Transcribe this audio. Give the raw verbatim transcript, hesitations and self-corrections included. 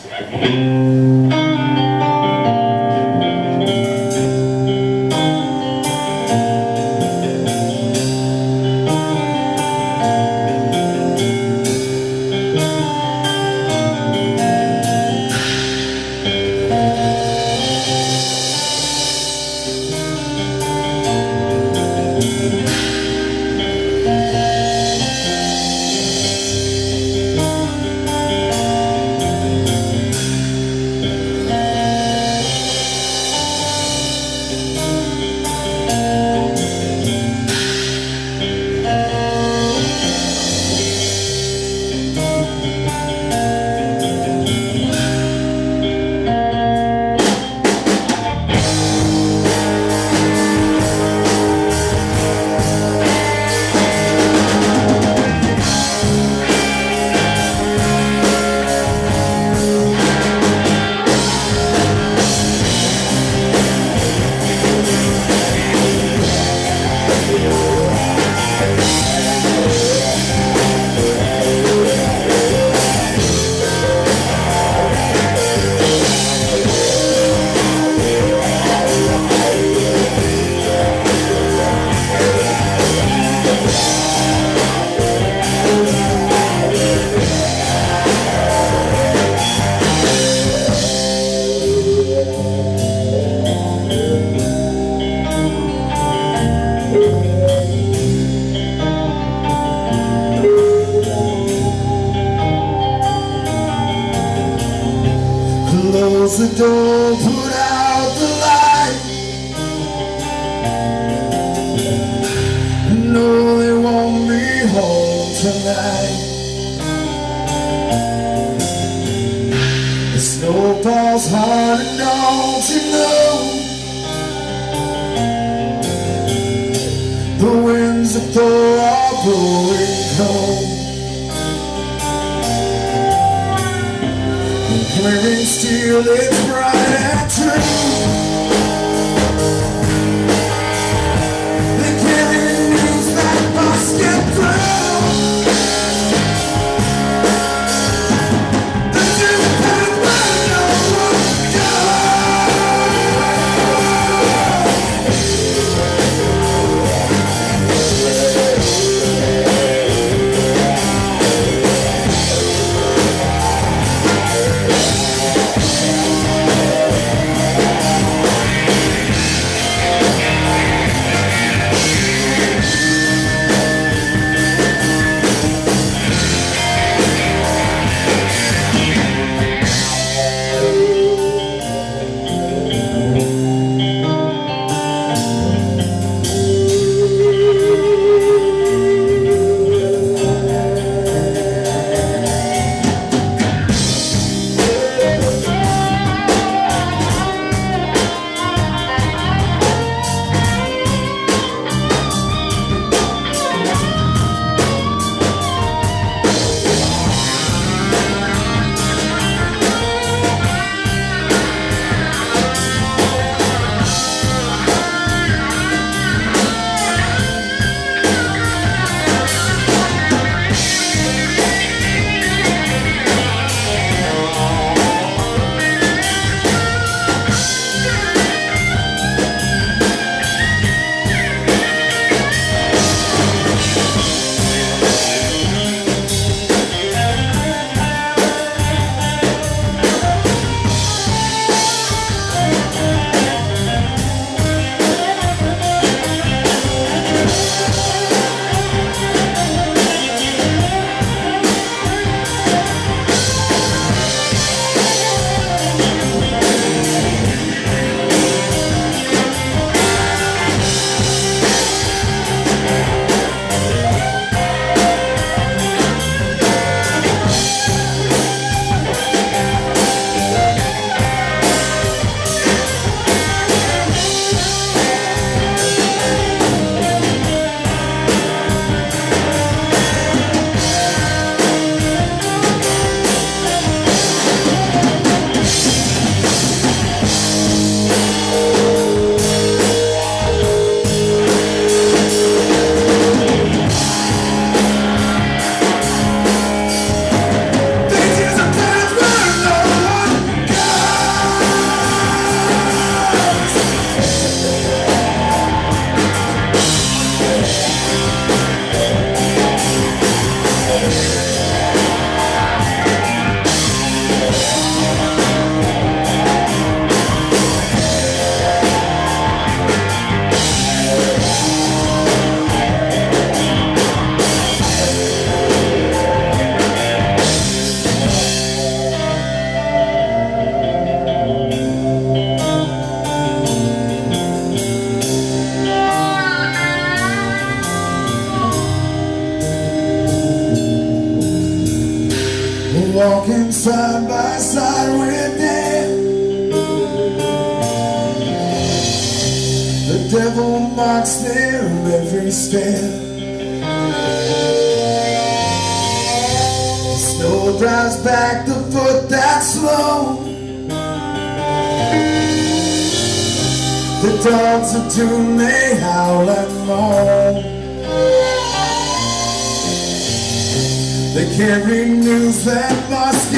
Close the door, put out the light. No, they want me home tonight. The snowfall's hard and don't you know? The winds of Thor are blowing cold. Clearing steel, it's bright and true. They're carrying news that must get through. The Jupiter will know what to side by side with them. The devil marks their every step. The snow drives back the foot that's slow. The dogs are tuned, they howl and moan. They carry news that must